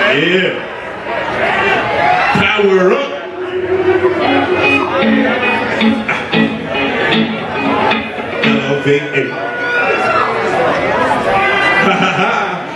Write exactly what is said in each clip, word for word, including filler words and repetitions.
Yeah. Power up. Elevate. Ha ha ha.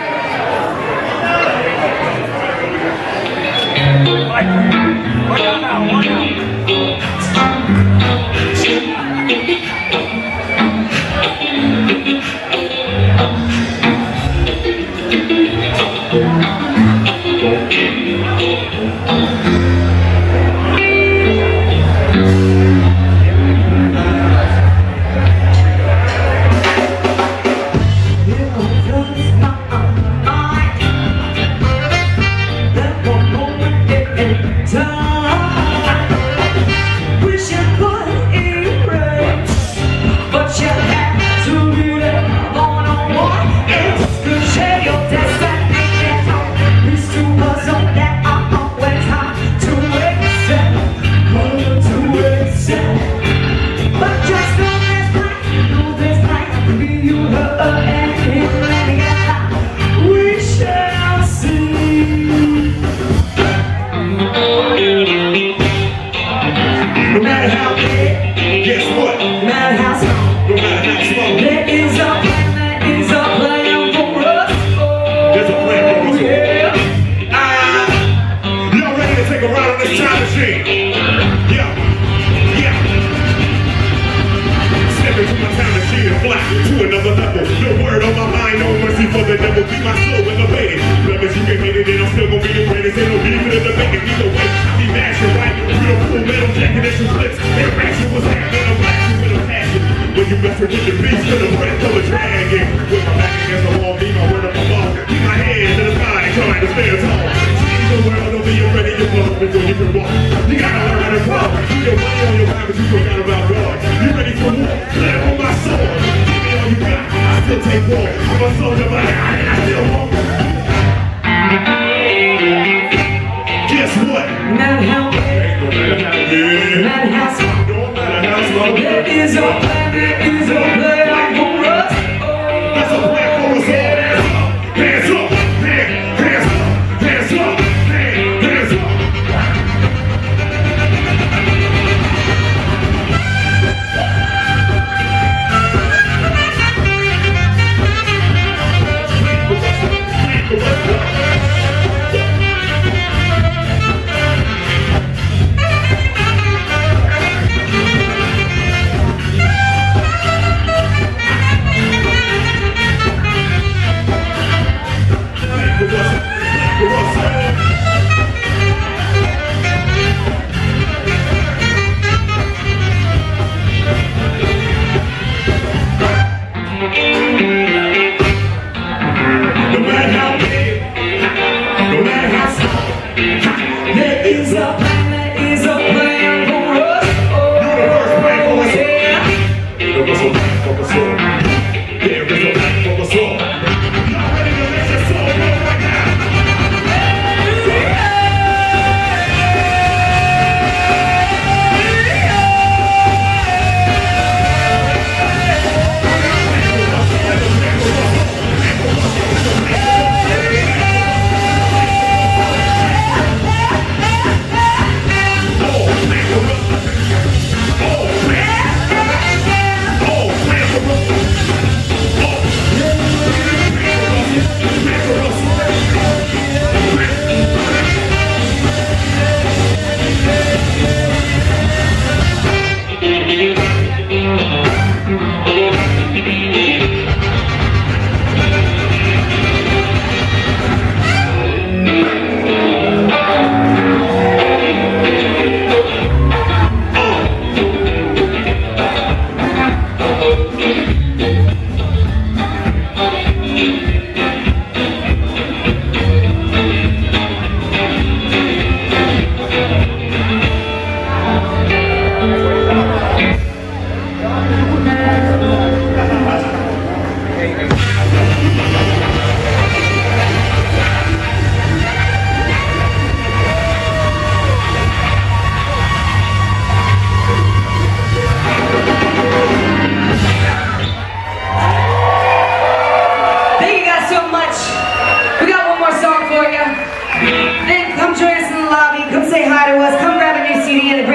For the devil, be my soul in the bait. Brothers, you can hate it, and I'm still gonna be the greatest. Ain't no need for them to make it either way. I be mashing right, real cool metal jacket and some flips. And action was happening, I'm blasting with a passion. When you messing with the beast, for the breath of a dragon. With my back against the wall, be my word of my ball. Keep my hands to the sky, trying to stay tall. Change the world, don't be ready to blow before you can walk. You gotta learn how to grow. You your money on your mind, but you forgot about God. You ready for war? Let it on my sword. Give me all you got. I still take war. I'm a soldier, but I, I still won't. Guess what? No matter how big, no matter how small, no matter how small, there is a plan, there is a plan for us. There's a plan for us all. Hands up, hands, hands up, hands up, hands, hands up. Then come join us in the lobby. Come say hi to us. Come grab a new C D and a